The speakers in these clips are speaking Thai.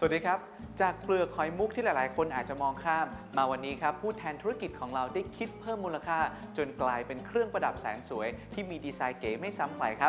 วัสดีครับจากเปลือกหอยมุกที่หลายๆคนอาจจะมองข้ามมาวันนี้ครับผู้แทนธุรกิจของเราได้คิดเพิ่มมูลค่าจนกลายเป็นเครื่องประดับแสนสวยที่มีดีไซน์เก๋ไม่ซ้ำใครครับ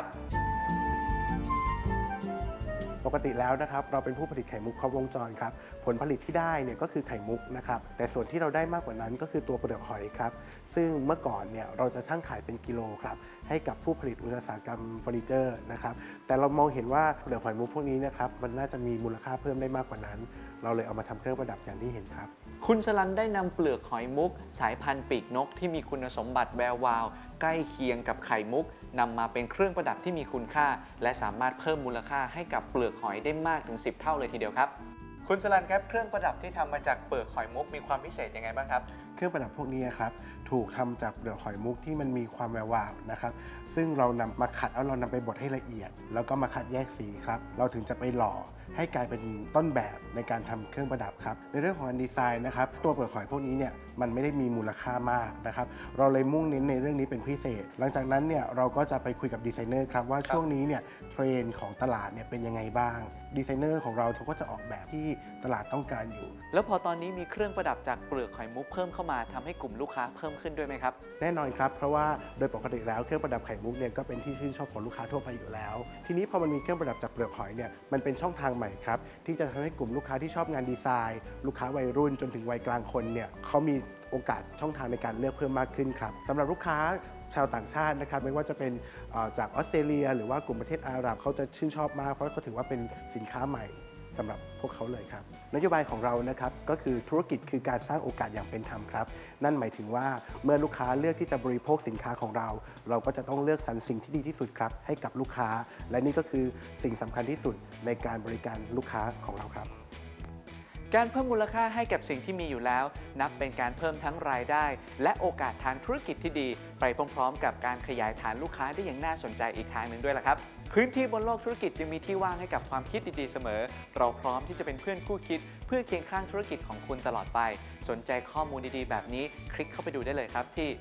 ปกติแล้วนะครับเราเป็นผู้ผลิตไข่มุกครบวงจรครับผลผลิตที่ได้เนี่ยก็คือไข่มุกนะครับแต่ส่วนที่เราได้มากกว่านั้นก็คือตัวเปลือกหอยครับซึ่งเมื่อก่อนเนี่ยเราจะชั่งขายเป็นกิโลครับให้กับผู้ผลิตอุตสาหกรรมเฟอร์นิเจอร์นะครับแต่เรามองเห็นว่าเปลือกหอยมุกพวกนี้นะครับมันน่าจะมีมูลค่าเพิ่มได้มากกว่านั้นเราเลยเอามาทำเครื่องประดับอย่างที่เห็นครับคุณสลันได้นำเปลือกหอยมุกสายพันธุ์ปีกนกที่มีคุณสมบัติแวววาวใกล้เคียงกับไข่มุกนำมาเป็นเครื่องประดับที่มีคุณค่าและสามารถเพิ่มมูลค่าให้กับเปลือกหอยได้มากถึง10 เท่าเลยทีเดียวครับคุณสลันครับเครื่องประดับที่ทำมาจากเปลือกหอยมุกมีความพิเศษยังไงบ้างครับเครื่องประดับพวกนี้ครับถูกทำจากเปลือกหอยมุกที่มันมีความแวววาวนะครับซึ่งเรานำมาขัดแล้วเรานำไปบดให้ละเอียดแล้วก็มาคัดแยกสีครับเราถึงจะไปหล่อให้กลายเป็นต้นแบบในการทำเครื่องประดับครับในเรื่องของดีไซน์นะครับตัวเปลือกหอยพวกนี้เนี่ยมันไม่ได้มีมูลค่ามากนะครับเราเลยมุ่งเน้นในเรื่องนี้เป็นพิเศษหลังจากนั้นเนี่ยเราก็จะไปคุยกับดีไซเนอร์ครับว่าช่วงนี้เนี่ยเทรนด์ของตลาดเนี่ยเป็นยังไงบ้างดีไซเนอร์ของเราเขาก็จะออกแบบที่ตลาดต้องการอยู่แล้วพอตอนนี้มีเครื่องประดับจากเปลือกหอยมุกเพิ่มเข้ามาทำให้กลุ่มลูกค้าเพิ่มขึ้นด้วยไหมครับแน่นอนครับเพราะว่าโดยปกติแล้วเครื่องประดับไข่มุกเนี่ยก็เป็นที่ชื่นชอบของลูกค้าทั่วไปอยู่แล้วทีนี้พอมันมีเครื่องประดับจากเปลือกหอยเนี่ยมันเป็นช่องทางใหม่ครับที่จะทำให้กลุ่มลูกค้าที่ชอบงานดีไซน์ลูกค้าวัยรุ่นจนถึงวัยกลางคนเนี่ยเขามีโอกาสช่องทางในการเลือกเพิ่มมากขึ้นครับสำหรับลูกค้าชาวต่างชาตินะครับไม่ว่าจะเป็นจากออสเตรเลียหรือว่ากลุ่มประเทศอาหรับเขาจะชื่นชอบมากเพราะเขาถือว่าเป็นสินค้าใหม่สำหรับพวกเขาเลยครับนโยบายของเรานะครับก็คือธุรกิจคือการสร้างโอกาสอย่างเป็นธรรมครับนั่นหมายถึงว่าเมื่อลูกค้าเลือกที่จะบริโภคสินค้าของเราเราก็จะต้องเลือกสรรสิ่งที่ดีที่สุดครับให้กับลูกค้าและนี่ก็คือสิ่งสำคัญที่สุดในการบริการลูกค้าของเราครับการเพิ่มมูลค่าให้กับสิ่งที่มีอยู่แล้วนับเป็นการเพิ่มทั้งรายได้และโอกาสทางธุรกิจที่ดีไปพร้อมๆกับการขยายฐานลูกค้าได้อย่างน่าสนใจอีกทางหนึ่งด้วยล่ะครับพื้นที่บนโลกธุรกิจยังมีที่ว่างให้กับความคิดดีๆเสมอเราพร้อมที่จะเป็นเพื่อนคู่คิดเพื่อเคียงข้างธุรกิจของคุณตลอดไปสนใจข้อมูลดีๆแบบนี้คลิกเข้าไปดูได้เลยครับที่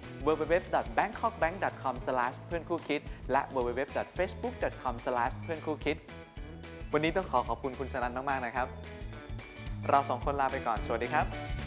www.bangkokbank.com/ เพื่อนคู่คิดและ www.facebook.com/ เพื่อนคู่คิดวันนี้ต้องขอบคุณคุณสรัญมากๆนะครับเราสองคนลาไปก่อนสวัสดีครับ